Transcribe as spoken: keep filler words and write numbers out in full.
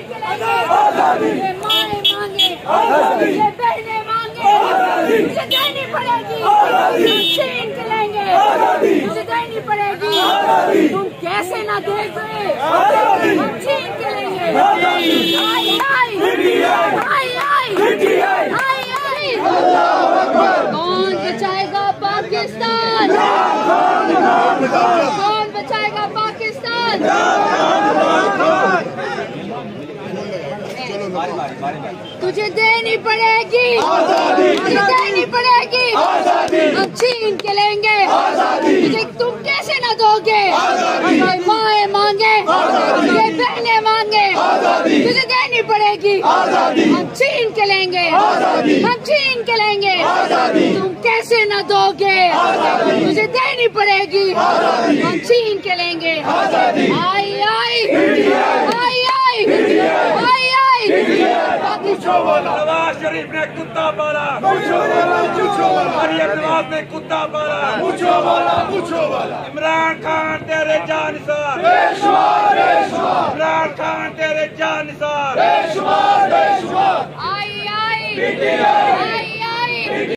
आजादी, ये माएं मांगे आजादी, ये बहनें मांगे आजादी, मुझे देनी पड़ेगी आजादी, छीन के लेंगे आजादी, मुझे देनी पड़ेगी आजादी, तुम कैसे ना दे गए आजादी, हम छीन के लेंगे आजादी, आई आई आई आई आई आई, कौन बचाएगा पाकिस्तान, कौन बचाएगा पाकिस्तान, तुझे देनी पड़ेगी आजादी, तुझे देनी पड़ेगी आजादी, हम छीन के लेंगे आजादी, तुझे तुम कैसे न दोगे आजादी, माएं मांगे आजादी, ये बहनें मांगे आजादी, तुझे देनी पड़ेगी आजादी, हम छीन के लेंगे आजादी, हम छीन के लेंगे आजादी, तुम कैसे न दोगे आजादी, तुझे देनी पड़ेगी आजादी, हम छीन के लेंगे आजादी, आई आई आई आई आई नवाज शरीफ ने कुत्ता पाला, पूछो वाला, पूछो वाला, मरियम नवाज ने कुत्ता पाला, पूछो वाला, पूछो वाला, इमरान खान तेरे जानिसार, बेशुमार बेशुमार, इमरान खान तेरे जानिसार, बेशुमार बेशुमार, आई आई पीटीआई